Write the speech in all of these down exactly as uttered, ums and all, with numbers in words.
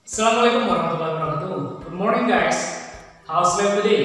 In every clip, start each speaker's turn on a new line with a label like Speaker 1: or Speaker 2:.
Speaker 1: Assalamualaikum warahmatullahi wabarakatuh. Good morning guys. How's life today?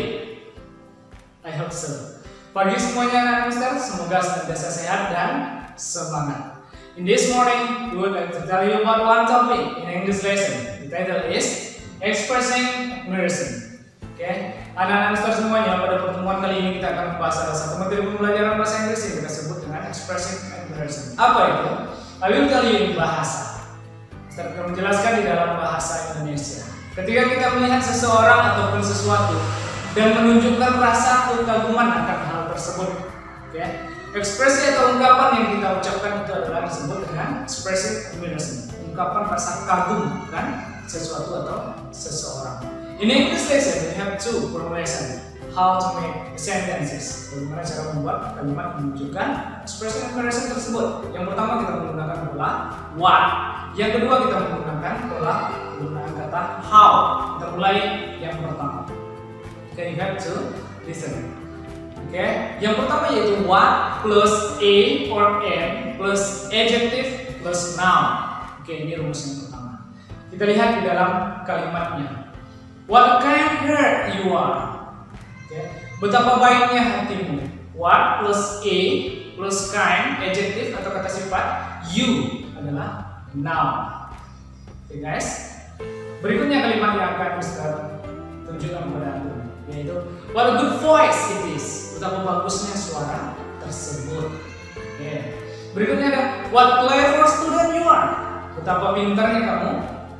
Speaker 1: I hope so. Pagi semuanya anak mister, semoga senantiasa sehat dan semangat. In this morning, we would like to tell you about one topic in English lesson. The title is Expressing Admiration. Oke, okay. Anak-anak mister semuanya, pada pertemuan kali ini kita akan membahas salah satu materi pembelajaran bahasa Inggris yang kita sebut dengan Expressing Admiration. Apa itu? I will tell you in bahasa. Mister akan menjelaskan di dalam bahasa Indonesia. Ketika kita melihat seseorang ataupun sesuatu dan menunjukkan rasa kekaguman akan hal tersebut, ya, ekspresi atau ungkapan yang kita ucapkan itu adalah disebut dengan expressive admiration, ungkapan rasa kagum kan sesuatu atau seseorang. In English lesson, we have two formulation how to make sentences. Bagaimana cara membuat kalimat menunjukkan expressive admiration tersebut. Yang pertama kita menggunakan pola what. Yang kedua kita menggunakan pola penggunaan kata how. Kita mulai yang pertama. Okay, you have to listen. Oke, okay. Yang pertama yaitu what plus a or an plus adjective plus noun. Oke, okay, ini rumus yang pertama. Kita lihat di dalam kalimatnya. What kind heart you are. Oke, okay. Betapa baiknya hatimu. What plus a plus kind adjective atau kata sifat you adalah noun. Oke okay, guys. Berikutnya kalimat yang akan Mister tunjukkan kepada Anda yaitu what a good voice it is. Betapa bagusnya suara tersebut. Oke. Okay. Berikutnya ada what clever student you are. Betapa pintarnya kamu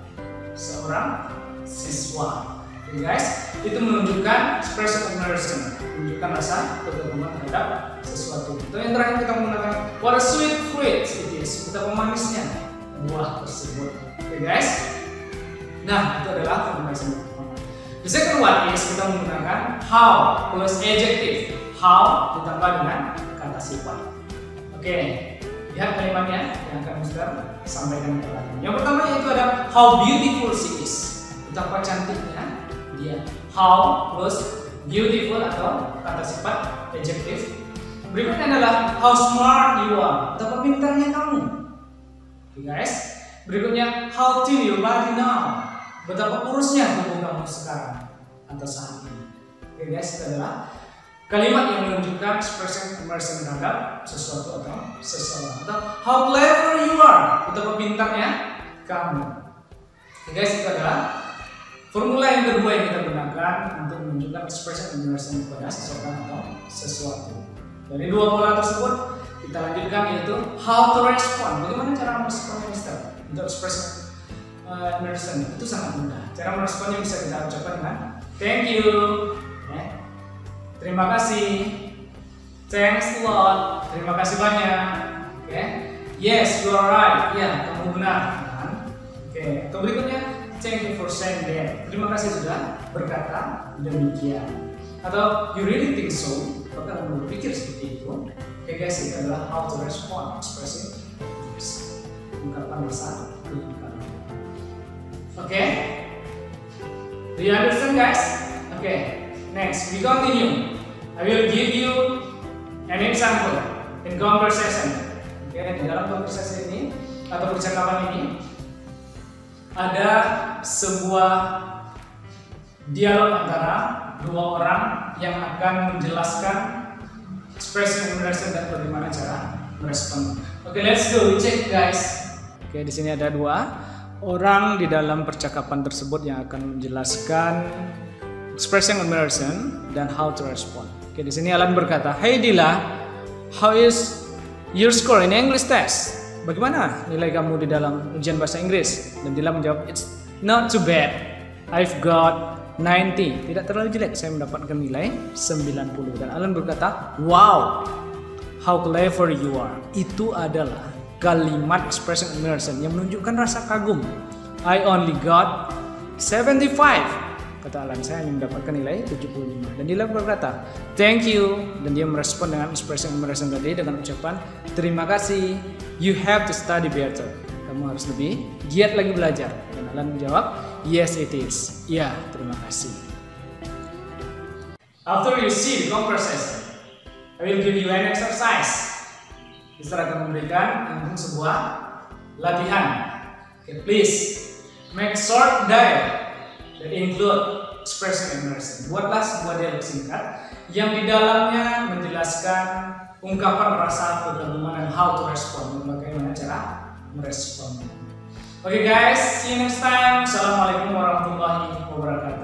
Speaker 1: seorang siswa. Oke okay, guys. Itu menunjukkan expressive admiration, menunjukkan rasa kekaguman terhadap sesuatu. Itu yang terakhir kita menggunakan what a sweet fruit it is. Betapa manisnya buah tersebut. Oke okay, guys. Nah, itu adalah formulasi pertama. The second one is kita menggunakan how plus adjective. How ditambah dengan kata sifat. Oke, okay. Lihat kalimatnya yang akan Mister sampaikan kepada kalian. Yang pertama yaitu ada how beautiful she is. Betapa cantiknya dia. How plus beautiful atau kata sifat adjective. Berikutnya adalah how smart you are. Betapa pintarnya kamu. Oke okay, guys, berikutnya how thin your body now. Betapa kurusnya tubuh kamu sekarang atau saat ini. Oke okay, guys, itu adalah kalimat yang menunjukkan expressive admiration terhadap sesuatu atau seseorang. Atau how clever you are. Betapa pintarnya kamu. Oke okay, guys, itu adalah formula yang kedua yang kita gunakan untuk menunjukkan expressive admiration kepada seseorang atau sesuatu. Dari dua pola tersebut kita lanjutkan yaitu how to respond. Bagaimana cara merespon Mister untuk express uh, admiration itu sangat mudah. Cara meresponnya bisa kita ucapkan dengan thank you, ya. Terima kasih, thanks a lot, terima kasih banyak, oke. Okay. Yes, you are right, ya kamu benar. Oke. Okay. Atau berikutnya thank you for saying that. Terima kasih sudah berkata demikian. Atau you really think so? Apakah kamu berpikir seperti itu? Oke okay guys, itu adalah how to respond expressive admiration. Ungkapan rasa kekaguman. Oke, do you understand guys? Oke, okay. Next we continue. I will give you an example in conversation. Oke, okay, di dalam konversasi ini atau percakapan ini ada sebuah dialog antara dua orang yang akan menjelaskan expressive admiration dan bagaimana cara merespon. Oke, okay, let's go. We check guys. Oke, okay, di sini ada dua orang di dalam percakapan tersebut yang akan menjelaskan expressing admiration dan how to respond. Oke, okay, di sini Alan berkata, "Hey Dila, how is your score in English test? Bagaimana nilai kamu di dalam ujian bahasa Inggris?" Dan Dila menjawab, "It's not too bad. I've got ninety. Tidak terlalu jelek, saya mendapatkan nilai sembilan puluh." Dan Alan berkata, "Wow, how clever you are." Itu adalah kalimat expressing admiration yang menunjukkan rasa kagum. "I only got seventy-five." Kata Alan, "saya hanya mendapatkan nilai tujuh puluh lima." Dan Dila berkata, "Thank you." Dan dia merespon dengan expressing admiration tadi dengan ucapan, "Terima kasih. You have to study better." Kamu harus lebih giat lagi belajar. Dan Alan menjawab, "Yes it is." Ya, terima kasih. After you see the conversation, I will give you an exercise. Mister akan memberikan untuk sebuah latihan. Okay, please Make short dialogue that include expression and narration. Buatlah sebuah dialog singkat yang di dalamnya menjelaskan ungkapan perasaan, kekaguman, dan how to respond, bagaimana cara merespon. Oke okay guys, see you next time. Assalamualaikum warahmatullahi wabarakatuh.